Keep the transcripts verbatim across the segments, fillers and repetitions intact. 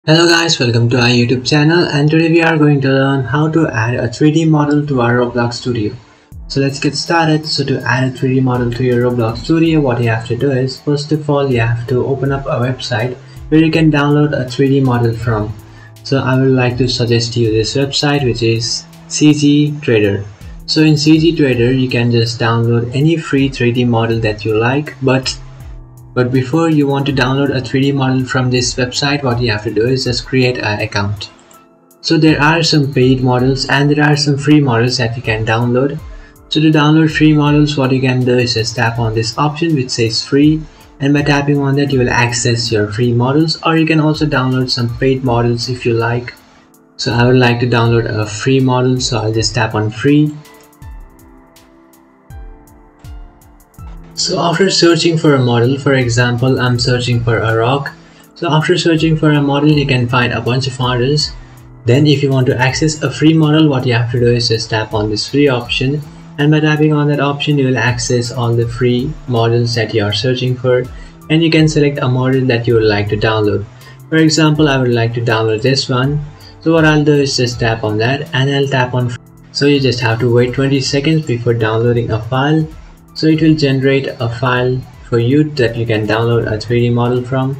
Hello guys, welcome to our YouTube channel, and today we are going to learn how to add a three D model to our Roblox Studio. So let's get started. So to add a three D model to your Roblox Studio, what you have to do is, first of all, you have to open up a website where you can download a three D model from. So I would like to suggest you this website, which is C G Trader. So in C G Trader, you can just download any free three D model that you like, but But before you want to download a three D model from this website, what you have to do is just create an account. So there are some paid models and there are some free models that you can download. So to download free models, what you can do is just tap on this option which says free, and by tapping on that you will access your free models, or you can also download some paid models if you like. So I would like to download a free model, so I'll just tap on free. So after searching for a model, for example, I'm searching for a rock. So after searching for a model, you can find a bunch of models. Then if you want to access a free model, what you have to do is just tap on this free option, and by tapping on that option you will access all the free models that you are searching for, and you can select a model that you would like to download. For example, I would like to download this one. So what I'll do is just tap on that and I'll tap on free. So you just have to wait twenty seconds before downloading a file. So it will generate a file for you that you can download a three D model from.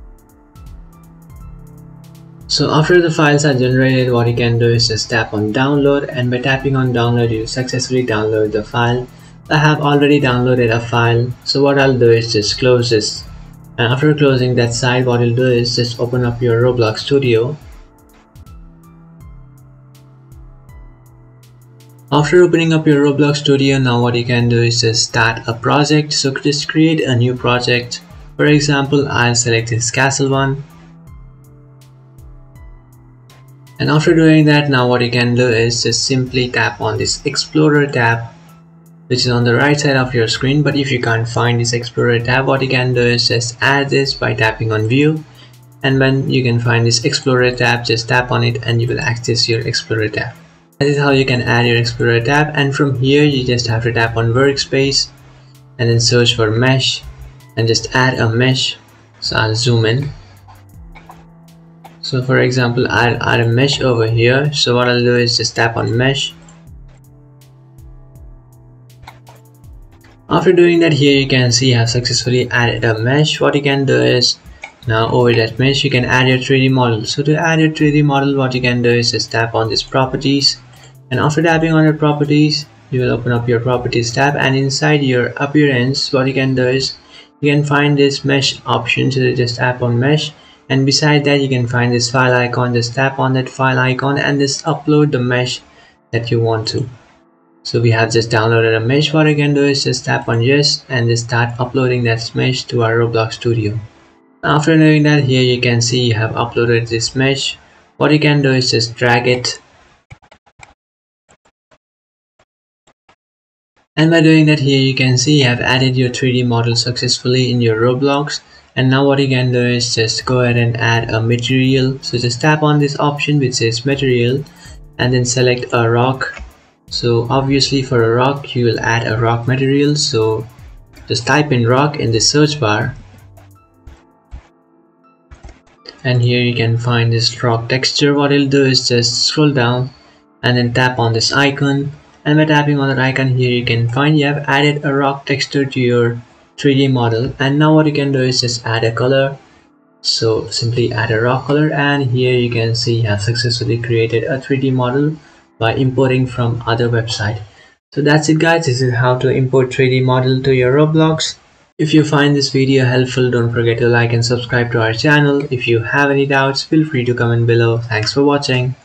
So after the files are generated, what you can do is just tap on download, and by tapping on download you successfully download the file. I have already downloaded a file, so what I'll do is just close this, and after closing that site, what you'll do is just open up your Roblox Studio. After opening up your Roblox Studio, now what you can do is just start a project. So just create a new project. For example, I'll select this castle one. And after doing that, now what you can do is just simply tap on this Explorer tab, which is on the right side of your screen. But if you can't find this Explorer tab, what you can do is just add this by tapping on View. And when you can find this Explorer tab, just tap on it and you will access your Explorer tab. That is how you can add your Explorer tab, and from here you just have to tap on workspace and then search for mesh and just add a mesh. So I'll zoom in. So for example, I'll add a mesh over here. So what I'll do is just tap on mesh. After doing that, here you can see I've successfully added a mesh. What you can do is, now over that mesh you can add your three D model. So to add your three D model, what you can do is just tap on this properties, and after tapping on your properties you will open up your properties tab, and inside your appearance what you can do is you can find this mesh option. So you just tap on mesh, and beside that you can find this file icon. Just tap on that file icon and just upload the mesh that you want to. So we have just downloaded a mesh. What you can do is just tap on yes and just start uploading that mesh to our Roblox Studio. After doing that, here you can see you have uploaded this mesh. What you can do is just drag it, and by doing that, here you can see you have added your three D model successfully in your Roblox. And now what you can do is just go ahead and add a material. So just tap on this option which says material and then select a rock. So obviously for a rock you will add a rock material, so just type in rock in the search bar. And here you can find this rock texture. What you'll do is just scroll down and then tap on this icon, and by tapping on that icon, here you can find you have added a rock texture to your three D model. And now what you can do is just add a color. So simply add a rock color, and here you can see you have successfully created a three D model by importing from other website. So that's it guys, this is how to import three D model to your Roblox. If you find this video helpful, don't forget to like and subscribe to our channel. If you have any doubts, feel free to comment below. Thanks for watching.